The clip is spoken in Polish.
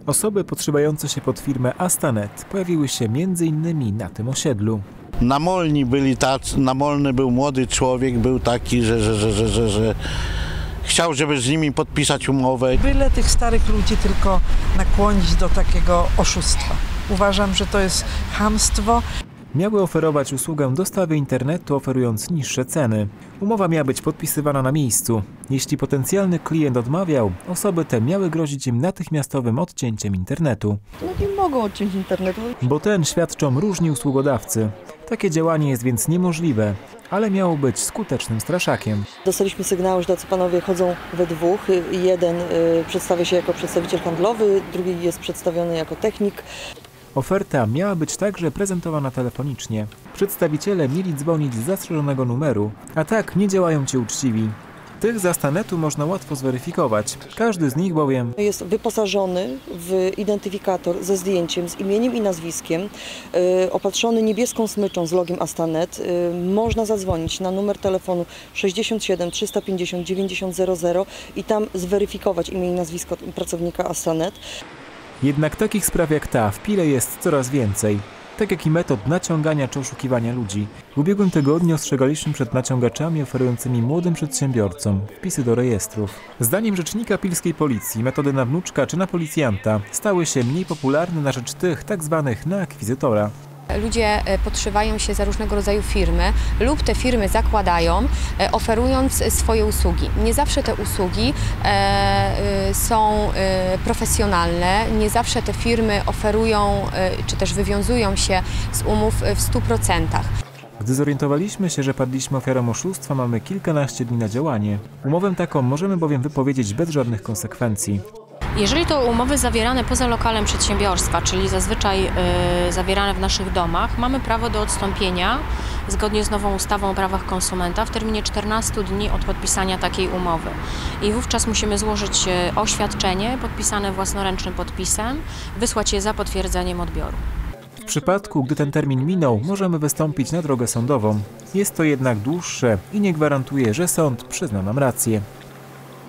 Osoby podszywające się pod firmę Astanet pojawiły się m.in. na tym osiedlu. Namolni byli tacy, namolny był młody człowiek, był taki, że chciał, żeby z nimi podpisać umowę. Byle tych starych ludzi tylko nakłonić do takiego oszustwa. Uważam, że to jest chamstwo. Miały oferować usługę dostawy internetu, oferując niższe ceny. Umowa miała być podpisywana na miejscu. Jeśli potencjalny klient odmawiał, osoby te miały grozić im natychmiastowym odcięciem internetu. No nie mogą odciąć internetu. Bo ten świadczą różni usługodawcy. Takie działanie jest więc niemożliwe, ale miało być skutecznym straszakiem. Dostaliśmy sygnały, że tacy panowie chodzą we dwóch. Jeden przedstawia się jako przedstawiciel handlowy, drugi jest przedstawiony jako technik. Oferta miała być także prezentowana telefonicznie. Przedstawiciele mieli dzwonić z zastrzeżonego numeru, a tak nie działają ci uczciwi. Tych z Astanetu można łatwo zweryfikować. Każdy z nich bowiem jest wyposażony w identyfikator ze zdjęciem, z imieniem i nazwiskiem, opatrzony niebieską smyczą z logiem Astanet. Można zadzwonić na numer telefonu 67 350 9000 i tam zweryfikować imię i nazwisko pracownika Astanet. Jednak takich spraw jak ta w Pile jest coraz więcej. Tak jak i metod naciągania czy oszukiwania ludzi. W ubiegłym tygodniu ostrzegaliśmy przed naciągaczami oferującymi młodym przedsiębiorcom wpisy do rejestrów. Zdaniem rzecznika pilskiej policji metody na wnuczka czy na policjanta stały się mniej popularne na rzecz tych tzw. na akwizytora. Ludzie podszywają się za różnego rodzaju firmy lub te firmy zakładają, oferując swoje usługi. Nie zawsze te usługi są profesjonalne, nie zawsze te firmy oferują czy też wywiązują się z umów w 100%. Gdy zorientowaliśmy się, że padliśmy ofiarą oszustwa, mamy kilkanaście dni na działanie. Umowę taką możemy bowiem wypowiedzieć bez żadnych konsekwencji. Jeżeli to umowy zawierane poza lokalem przedsiębiorstwa, czyli zazwyczaj zawierane w naszych domach, mamy prawo do odstąpienia zgodnie z nową ustawą o prawach konsumenta w terminie 14 dni od podpisania takiej umowy. I wówczas musimy złożyć oświadczenie podpisane własnoręcznym podpisem, wysłać je za potwierdzeniem odbioru. W przypadku, gdy ten termin minął, możemy wystąpić na drogę sądową. Jest to jednak dłuższe i nie gwarantuje, że sąd przyzna nam rację.